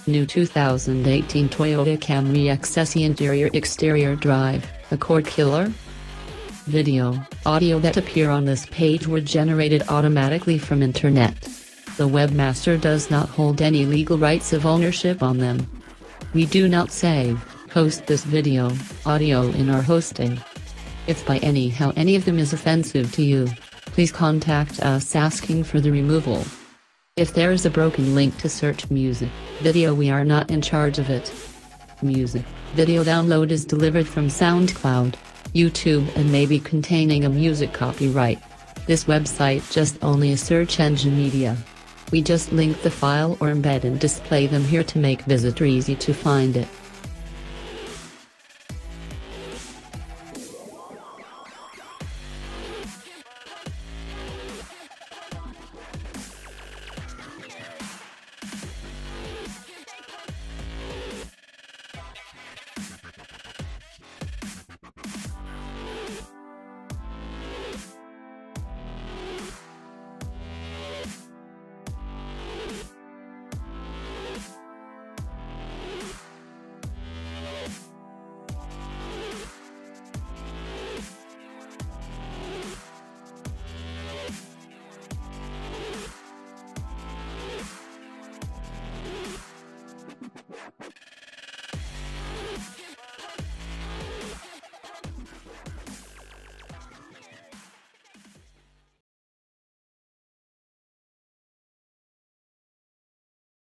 New 2018 Toyota Camry XSE interior exterior drive, a cord killer? Video, audio that appear on this page were generated automatically from internet. The webmaster does not hold any legal rights of ownership on them. We do not save, host this video, audio in our hosting. If by anyhow any of them is offensive to you, please contact us asking for the removal. If there is a broken link to search music, video, we are not in charge of it. Music, video download is delivered from SoundCloud, YouTube and may be containing a music copyright. This website just only a search engine media. We just link the file or embed and display them here to make visitor easy to find it.